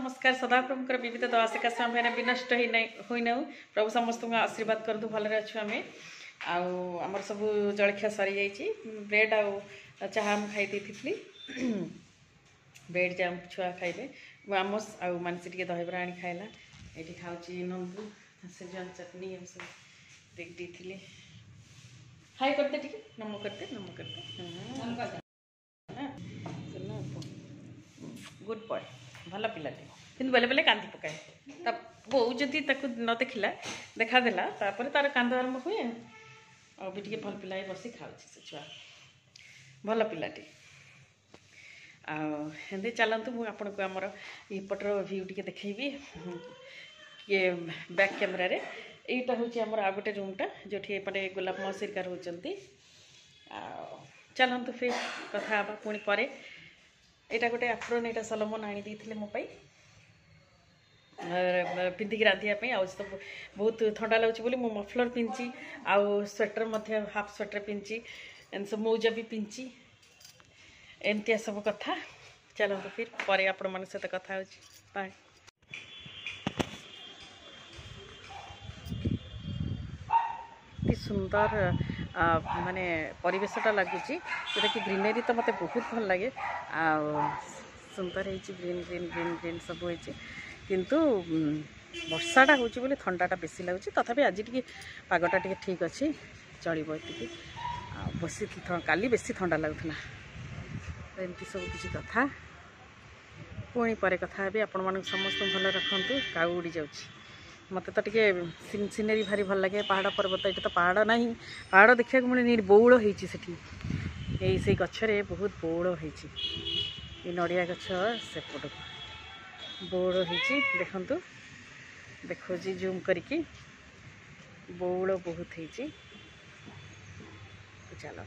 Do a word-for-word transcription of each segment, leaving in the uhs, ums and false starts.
नमस्कार सदा प्रभुकर विविध दवासिका समय विनष्ट हो ना प्रभु समस्त आशीर्वाद करतु भलरे अच्छु आम आमर सब जलखिया सरी जा ब्रेड आ चाहा खाई थी ब्रेड जाम छुआ खाइले आमस आ मानसी टे दहीबरा आनी खाइला ये खाऊँ नंदू सेजन चटनी सब देख दी हाई करते टे नमो करते नमो करते गुड बॉय भल पिलाटे कि बेले बेले कांदी पकाए बो जदि न देखला देखा देला तापर तार कांद आरंभ हुए आ भी टे भल पिला बस खाऊँ से छुआ भल पिलाटे आते चलतु मुझे आपन को आमर यपटर भ्यू टे देखी किए बैक कैमेरा रे यहीटा हूँ आमर आ गोटे रूमटा जो एपटे गोलाप मौसीरकार होती चलतु फिर कथा पुणी पर यहाँ गोटे आफ्रोन यहाँ सलमन आनी मोपाई पिंधिक रांधियापी आज तो बहुत ठंडा लगुच बोली मो मफलर पिंची आउ स्वेटर हाफ स्वेटर पिंची एंड सब मौजा भी पिंची एमती सब कथा चलते फिर पर आपण मान सहित कथा बाय सुंदर माने परिवेशटा लगुच जोटा कि ग्रीनरी तो मत बहुत भल लगे आ सुंदर है ग्रीन ग्रीन ग्रीन ग्रीन सब हो किंतु वर्षाटा हूँ बोली ठंडाटा बेसी लगुच तथापि आज टी पागटा टी ठीक अच्छे चलो ये बस काली बेसी ठंडा लगुला एमती सब किसी कथा पुणी पर कथा भी आपण मानक समस्त भल रखु काऊ उड़ी जाऊँ मत तो टे सिनेरी भारी भल लगे पहाड़ पर्वत ये तो पहाड़ ना पहाड़ देखा मिले बौल होती से गचरे बहुत बौल होती नड़िया गछ सेपट बौल होती देखु देखो जूम करके बौल बहुत होती चल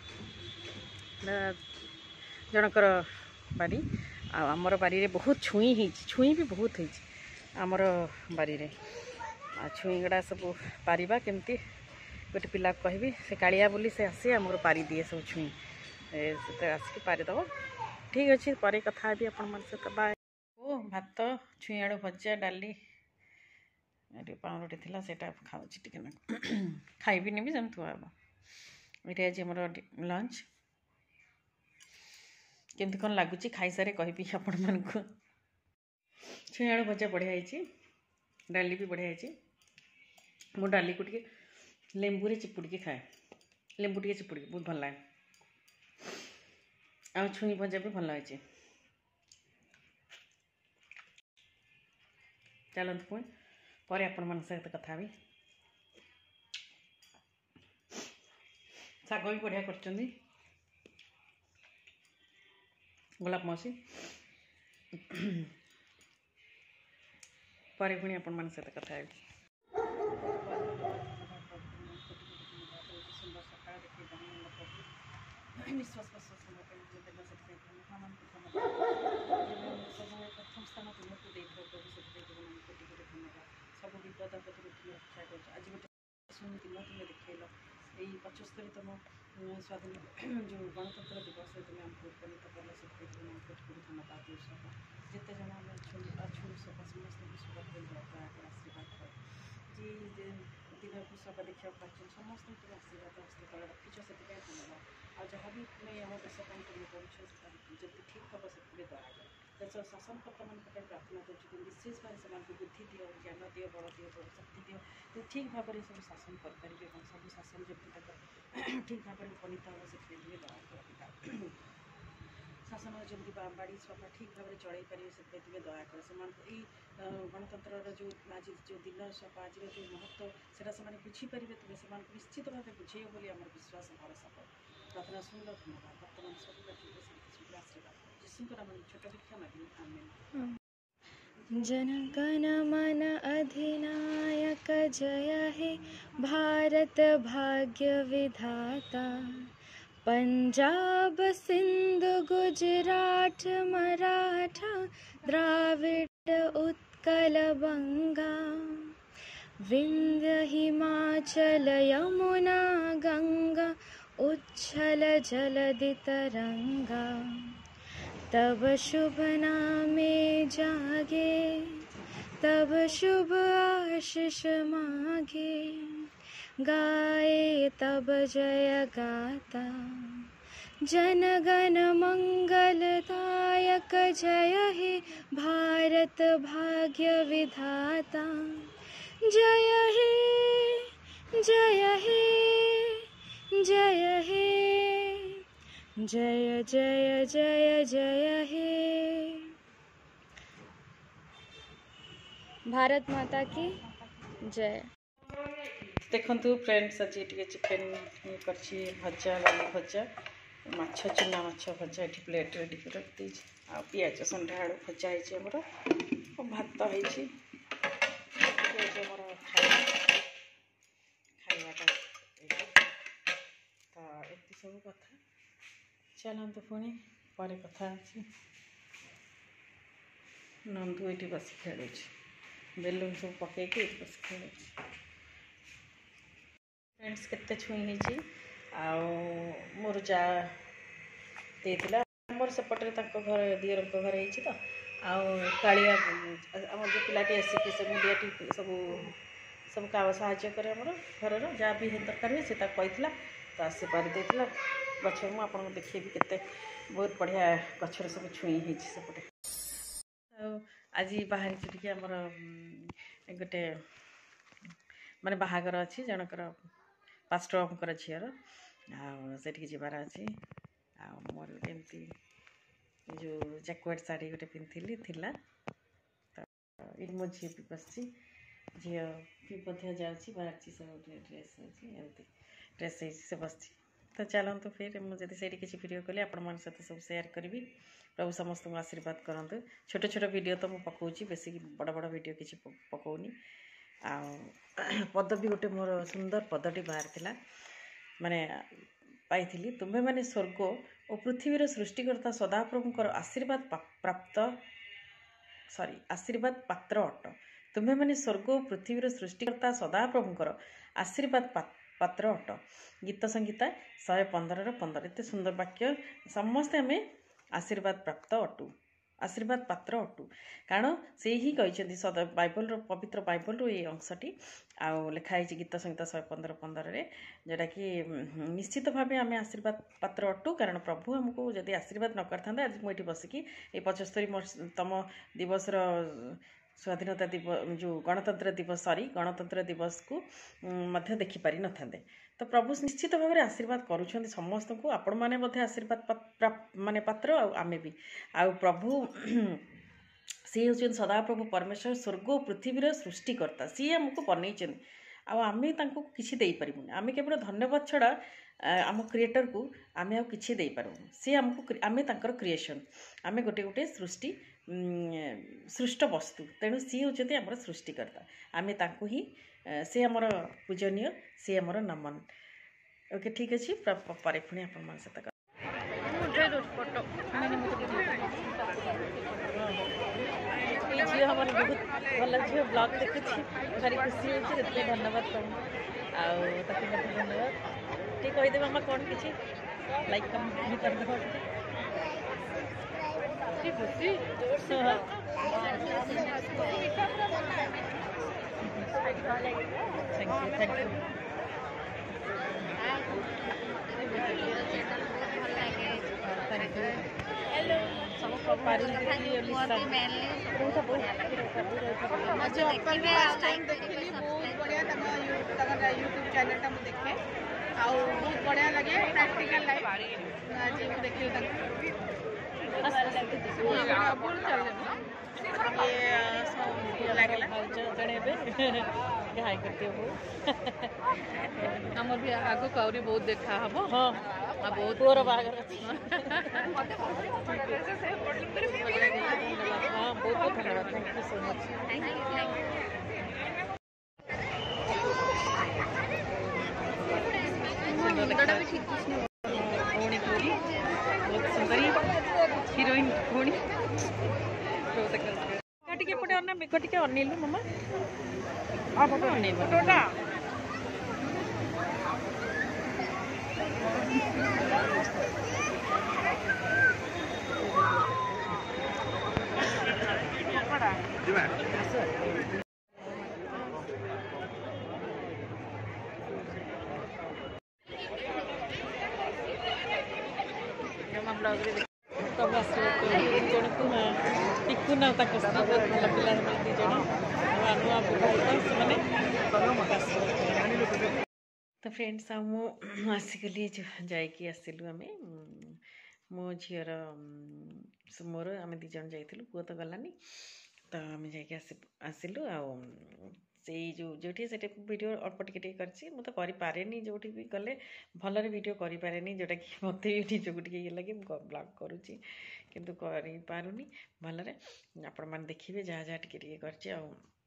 जनकर बारी आमर बारी रे बहुत छुई हो छुई भी बहुत होती आमर बारी रे आ छुई गड़ा सब पारिबा केमती गोटे पिला कहबी से कालिया बोली से आसी आमर पारी दिए सब छुई से आसिक पारिदेव ठीक अच्छे पर कथा भी आपण मन सहित बाय ओ भात छुई आड़ू भजा डाली पाउरुटी थी से खाऊँ टे खाइबी भी जमी थुआ ये आज आमर लंच केमती कौन लगुच खाई सारे कहबी आपण मन को छुई आड़ू भजा बढ़िया है डाली भी बढ़िया है मो डाली को टे लेंबू रे चिपुड़ी खाए लेंबू टे चिपुड़ी बहुत भल लगे आ छुई भजा भी भल है चलते पुणी पर आपण मान सहित कथा भी शाग भी बढ़िया कर गोलाप मौसी पर पुणी आपण मान सहित कथा है सुंदर सकाळ देखिए विश्वास प्रश्वास सब प्रथम स्थान तुमको देख प्रभु से धन्यवाद सब विपद रक्षा कर आज गोटे शुणी दिन तुम्हें देखेल यही पचस्तरीतम स्वाधीन जो गणतंत्र दिवस तुम्हें आमको उपनीत कल से धन्यवाद जिते जन आम अच्छु सब समस्त विश्व आशीर्वाद कर जी दिन को सब देखा पार्टी समस्त तुम आशीर्वाद हस्तकला रखीच से धन्यवाद आ जहाँ भी तुम्हें आम देश तुम कर ठीक हम से दया देश शासनकर्ता मान प्रार्थना कर विशेष भाव से बुद्धि दियो ज्ञान दियो बल दियो शक्ति दियो ठीक भाव में सब शासन करेंगे सब शासन जमी ठीक भाव में उपनीत हम से दया कर शासन जमी बाड़ी सभा ठीक भाव में चल पारे से दया कर से गणतंत्र जो आज जो दिन सभा आज जो महत्व से बुझीपारे तुम से निश्चित भाव बुझे बोली आम विश्वास भरोसा कर प्रार्थना सुंदर धन्यवाद बर्तमान सब आशीर्वाद जीशुंकर नाम छोट भिक्षा मांगी आमेन। जनगण मन अधिनायक जय हे भारत भाग्य विधाता पंजाब सिंध गुजरात मराठा द्राविड उत्कल बंगा विंध्य हिमाचल यमुना गंगा उच्छल जलधि तरंगा तब शुभ नामे जागे, तब शुभ आशीष मागे, गाए तब जय गाता, जन गण मंगलदायक जय हे भारत भाग्य विधाता। जय हे जय हे जय हे, जय जय जय जय हे। भारत माता की जय। देखु फ्रेंड्स आज टे चिकेन कर भजा लाली भजा माछ चुना माछ भजा ये प्लेट रेडी कर रखी आ पिज संडा आलू भजा होमर भात होमर खाइबाटा तो ये सब कथा चलते पुणी पर कथा नंदू ये बस खेलु बेलून सब पकईकि बस खेल फ्रेंड्स केते छुई हो मोर जा देला मोर सेपटे घर दियर घर हो कालिया आम जो पिलाटी आसिक सब मुंडियाटी सब सब काम साहाଯ୍य करे आमर घर जहाँ भी दरकार हुए सी कही तो आसी पारि देला गछ मुझे आपको देखी केते बहुत बढ़िया गचर सब छुई होपटे आज बाहर टी आमर गोटे माने बाहागर अच्छी जनकर पास्टर अमकर झीर आठी जबार अच्छी आ मोर एमती जो जैकेट साड़ी गोटे पिंधि थिला तो ये मो झी भी बस झी भी जाऊँगी बाहर सब ड्रेस अच्छी एमती ड्रेस से बस तो चलते फिर मुझे से किसी वीडियो कली आपण सहित सब शेयर करी प्रभु समस्त को आशीर्वाद करते छोट छोट वीडियो तो मुझे पकाऊँ बेसी बड़ बड़ वीडियो किसी पकाऊनी आ पद भी गोटे मोर सुंदर पदटी बाहर थिला माने पाई तुम्हें माने स्वर्ग और पृथ्वीर सृष्टिकर्ता सदाप्रभुकर आशीर्वाद प्राप्त सॉरी आशीर्वाद पात्र अट तुम्हें माने स्वर्ग और पृथ्वीर सृष्टिकर्ता सदाप्रभुकर आशीर्वाद पात्र अट गीत संगीता शहे पंदर पंदर एत सुंदर वाक्य समस्ते आम आशीर्वाद प्राप्त अटू आशीर्वाद पात्र अटू कारण से ही कहते सदा बाइबल पवित्र बाइबल ये अंशटी आउ लिखाई गीत संगीत शहे पंदर पंदर जोटा कि निश्चित भाव आम आशीर्वाद पात्र अटू कारण प्रभु आमको जदि आशीर्वाद न करता आज मुझे बसिकी ये पचस्तरीतम दिवस स्वाधीनता दिवस जो गणतंत्र दिवस सॉरी गणतंत्र दिवस को मध्य देखि पारि न थांते तो प्रभु निश्चित भाव में आशीर्वाद करुँच समस्त को आपण मैंने बोधे आशीर्वाद माने पात्र आमे भी आ प्रभु सी हूँ सदाप्रभु परमेश्वर स्वर्ग और पृथ्वीर सृष्टिकर्ता सी आमको बनई आम किसी दे पारूँ आम केवल धन्यवाद छड़ा आम क्रिएटर को आम आ कि दे पारूँ सी आमको आम क्रिएशन आम गोटे गोटे सृष्टि सृष्ट वस्तु तेणु सी होती आमर सृष्टिकर्ता आम ताकू ही सी आमर पूजनीय सी आमर नमन ओके ठीक अच्छे पर पुणी आप सहित झील हमारे बहुत भल झील ब्लॉग देखुची भारी खुशी होती धन्यवाद कहूँ आउ धन्यवाद ठीक कहीदेव आम कौन किसी लाइक कमेंट भी करदेव खुशी thank you thank you thank you hello सब पारी यूट्यूब चैनल टा देखे आउ बहुत बढ़िया लगे प्रैक्टिकल लाइफ आज देखिए आमर भी आग कौरी बहुत देखा हम हाँ बहुत पुअर बागर हाँ बहुत बहुत धन्यवाद थैंक यू सो मच भौणी पूरी बहुत सुंदरी हिरोइन भौणी टे पटे अना मेघ टे अनेलु मामा अनेबा ଜମା ବ୍ଲଗ୍ରେ ତମେ ଆସିବ ଦୁଇ ଜଣକୁ ଟିକୁ ନା ତାଙ୍କ ସ୍ତ୍ରୀ ବହୁତ ଭଲ ପିଲା ସେମାନେ ଦୁଇ ଜଣ ନୂଆ ନୂଆ ବିବାହିତ ସେମାନେ ତ ଫ୍ରେଣ୍ଡସ୍ ଆଉ ମୁଁ ଆସିଗଲି ଯାଇକି ଆସିଲୁ ଆମେ ମୋ ଝିଅର ମୋର ଆମେ ଦୁଇ ଜଣ ଯାଇଥିଲୁ ପୁଅ ତ ଗଲାନି ତ ଆମେ ଯାଇକି ଆସି ଆସିଲୁ ଆଉ ସେଇ ଯେଉଁ ଯେଉଁଠି ସେଠି ଭିଡ଼ିଓ ଅଳ୍ପ ଟିକେ ଟିକେ କରିଛି ମୁଁ ତ କରିପାରେନି ଯେଉଁଠି ବି ଗଲେ ଭଲରେ ଭିଡ଼ିଓ କରିପାରେନି ଯେଉଁଟାକି ମୋତେ ବି ନିଜକୁ ଟିକେ ଇଏ ଲାଗେ ମୁଁ ବ୍ଲଗ୍ କରୁଛି କିନ୍ତୁ କରିପାରୁନି ଭଲରେ ଆପଣମାନେ ଦେଖିବେ ଯାହା ଯାହା ଟିକେ ଟିକେ କରିଛି ଆଉ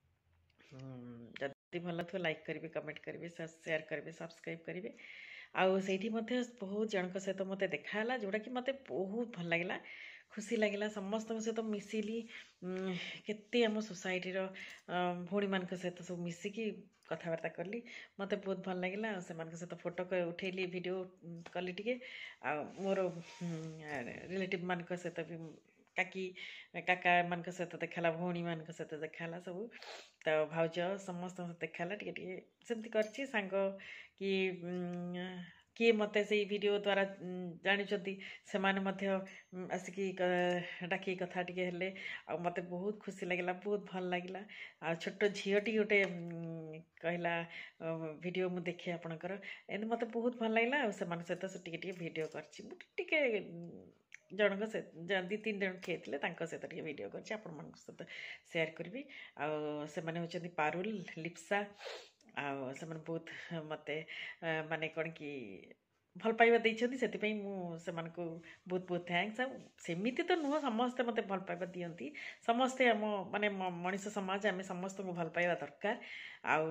ଯଦି ଭଲ ଥିବ ଲାଇକ୍ କରିବେ କମେଣ୍ଟ କରିବେ ସେୟାର କରିବେ ସବସ୍କ୍ରାଇବ୍ କରିବେ ଆଉ ସେଇଠି ମଧ୍ୟ ବହୁତ ଜଣଙ୍କ ସହିତ ମୋତେ ଦେଖା ହେଲା ଯେଉଁଟାକି ମୋତେ ବହୁତ ଭଲ ଲାଗିଲା ଖୁସି ଲାଗିଲା ସମସ୍ତଙ୍କ ସହିତ ମିଶିଲି କେତେ ଆମ ସୋସାଇଟିର ଭଉଣୀମାନଙ୍କ ସହିତ ସବୁ ମିଶିକି କଥାବାର୍ତ୍ତା କଲି ମୋତେ ବହୁତ ଭଲ ଲାଗିଲା ଆଉ ସେମାନଙ୍କ ସହିତ ଫଟୋ ଉଠେଇଲି ଭିଡ଼ିଓ କଲି ଟିକେ ଆଉ ମୋର ରିଲେଟିଭ୍ ମାନଙ୍କ ସହିତ ବି କାକି କାକା ଏମାନଙ୍କ ସହିତ ଦେଖା ହେଲା ଭଉଣୀମାନଙ୍କ ସହିତ ଦେଖା ହେଲା ସବୁ ତ ଭାଉଜ ସମସ୍ତଙ୍କ ସହିତ ଦେଖା ହେଲା ଟିକେ ଟିକେ ସେମିତି କରିଛି ସାଙ୍ଗ କି କିଏ ମୋତେ ସେଇ ଭିଡ଼ିଓ ଦ୍ୱାରା ଜାଣିଛନ୍ତି ସେମାନେ ମଧ୍ୟ ଆସିକି ଡାକି କଥା ଟିକେ ହେଲେ ଆଉ ମୋତେ ବହୁତ ଖୁସି ଲାଗିଲା ବହୁତ ଭଲ ଲାଗିଲା ଆଉ ଛୋଟ ଝିଅଟି ଗୋଟେ କହିଲା ଭିଡ଼ିଓ ମୁଁ ଦେଖେ ଆପଣଙ୍କର ଏମିତି ମୋତେ ବହୁତ ଭଲ ଲାଗିଲା ଆଉ ସେମାନଙ୍କ ସହିତ ଟିକେ ଟିକେ ଭିଡ଼ିଓ କରିଛି ମୁଁ ଟିକେ ଜଣଙ୍କ ସହିତ ଦୁଇ ତିନି ଜଣ ଖେଳିଥିଲେ ତାଙ୍କ ସହିତ ଟିକେ ଭିଡ଼ିଓ କରିଛି ଆପଣମାନଙ୍କ ସହିତ ସେୟାର କରିବି ଆଉ ସେମାନେ ହେଉଛନ୍ତି ପାରୁଲ ଲିପ୍ସା ଆଉ ସେମାନେ ବହୁତ ମୋତେ ମାନେ କ'ଣ କି ଭଲ ପାଇବା ଦେଇଛନ୍ତି ସେଥିପାଇଁ ମୁଁ ସେମାନଙ୍କୁ ବହୁତ ବହୁତ ଥ୍ୟାଙ୍କସ୍ ଆଉ ସେମିତି ତ ନୁହଁ ସମସ୍ତେ ମୋତେ ଭଲ ପାଇବା ଦିଅନ୍ତି ସମସ୍ତେ ଆମ ମାନେ ମଣିଷ ସମାଜ ଆମେ ସମସ୍ତଙ୍କୁ ଭଲ ପାଇବା ଦରକାର ଆଉ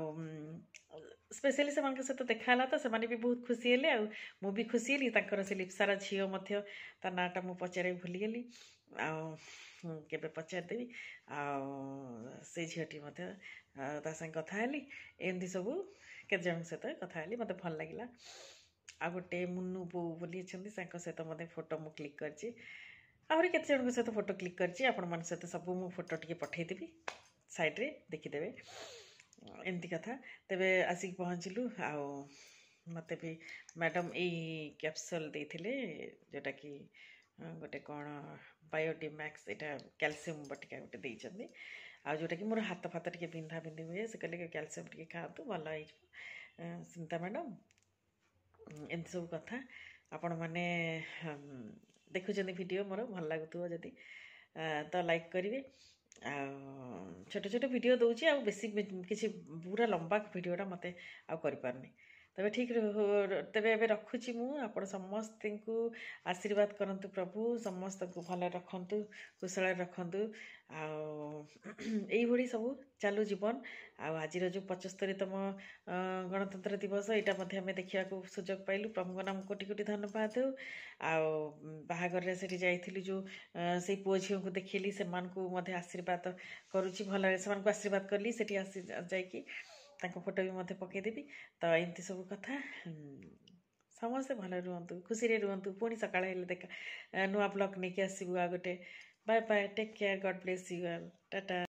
ସ୍ପେଶିଆଲି ସେମାନଙ୍କ ସହିତ ଦେଖା ହେଲା ତ ସେମାନେ ବି ବହୁତ ଖୁସି ହେଲେ ଆଉ ମୁଁ ବି ଖୁସି ହେଲି ତାଙ୍କର ସେ ଲିପ୍ସାର ଝିଅ ମଧ୍ୟ ତା ନାଁଟା ମୁଁ ପଚାରିବାକୁ ଭୁଲିଗଲି ଆଉ କେବେ ପଚାରିଦେବି ଆଉ ସେଇ ଝିଅଟି ମଧ୍ୟ ତା ସାଙ୍ଗେ କଥା ହେଲି ଏମିତି ସବୁ କେତେ ଜଣଙ୍କ ସହିତ କଥା ହେଲି ମୋତେ ଭଲ ଲାଗିଲା ଆଉ ଗୋଟେ ମୁନୁ ବୋଉ ବୋଲି ଅଛନ୍ତି ତାଙ୍କ ସହିତ ମଧ୍ୟ ଫଟୋ ମୁଁ କ୍ଲିକ୍ କରିଛି ଆହୁରି କେତେ ଜଣଙ୍କ ସହିତ ଫଟୋ କ୍ଲିକ୍ କରିଛି ଆପଣମାନଙ୍କ ସହିତ ସବୁ ମୁଁ ଫଟୋ ଟିକେ ପଠାଇଦେବି ସାଇଡ଼୍ରେ ଦେଖିଦେବେ ଏମିତି କଥା ତେବେ ଆସିକି ପହଞ୍ଚିଲୁ ଆଉ ମୋତେ ବି ମ୍ୟାଡ଼ାମ୍ ଏଇ କ୍ୟାପସୁଲ୍ ଦେଇଥିଲେ ଯେଉଁଟାକି ଗୋଟେ କ'ଣ ବାୟୋଡିମ୍ୟାକ୍ସ ଏଇଟା କ୍ୟାଲସିୟମ୍ ବଟିକା ଗୋଟେ ଦେଇଛନ୍ତି ଆଉ ଯେଉଁଟାକି ମୋର ହାତ ଫାତ ଟିକେ ବିନ୍ଧା ବିନ୍ଧି ହୁଏ ସେ କହିଲେ କ୍ୟାଲସିୟମ୍ ଟିକେ ଖାଆନ୍ତୁ ଭଲ ହେଇଯିବ ସ୍ମିତା ମ୍ୟାଡ଼ାମ୍ ଏମିତି ସବୁ କଥା ଆପଣମାନେ ଦେଖୁଛନ୍ତି ଭିଡ଼ିଓ ମୋର ଭଲ ଲାଗୁଥିବ ଯଦି ତ ଲାଇକ୍ କରିବେ ଆଉ ଛୋଟ ଛୋଟ ଭିଡ଼ିଓ ଦେଉଛି ଆଉ ବେଶୀ କିଛି ପୁରା ଲମ୍ବା ଭିଡ଼ିଓଟା ମୋତେ ଆଉ କରିପାରୁନି ତେବେ ଠିକ୍ ତେବେ ଏବେ ରଖୁଛି ମୁଁ ଆପଣ ସମସ୍ତଙ୍କୁ ଆଶୀର୍ବାଦ କରନ୍ତୁ ପ୍ରଭୁ ସମସ୍ତଙ୍କୁ ଭଲରେ ରଖନ୍ତୁ କୁଶଳରେ ରଖନ୍ତୁ ଆଉ ଏଇଭଳି ସବୁ ଚାଲୁ ଜୀବନ ଆଉ ଆଜିର ଯେଉଁ ପଞ୍ଚସ୍ତରୀତମ ଗଣତନ୍ତ୍ର ଦିବସ ଏଇଟା ମଧ୍ୟ ଆମେ ଦେଖିବାକୁ ସୁଯୋଗ ପାଇଲୁ ପ୍ରଭୁଙ୍କ ନାମ କୋଟି କୋଟି ଧନ୍ୟବାଦ ଦେଉ ଆଉ ବାହାଘରରେ ସେଠି ଯାଇଥିଲି ଯେଉଁ ସେଇ ପୁଅ ଝିଅଙ୍କୁ ଦେଖିଲି ସେମାନଙ୍କୁ ମଧ୍ୟ ଆଶୀର୍ବାଦ କରୁଛି ଭଲରେ ସେମାନଙ୍କୁ ଆଶୀର୍ବାଦ କଲି ସେଠି ଆସି ଯାଇକି ତାଙ୍କ ଫଟୋ ବି ମଧ୍ୟ ପକାଇଦେବି ତ ଏମିତି ସବୁ କଥା ସମସ୍ତେ ଭଲରେ ରୁହନ୍ତୁ ଖୁସିରେ ରୁହନ୍ତୁ ପୁଣି ସକାଳ ହେଲେ ଦେଖା ନୂଆ ବ୍ଲଗ୍ ନେଇକି ଆସିବୁ ଆଉ ଗୋଟେ bye bye take care God bless you all Tata.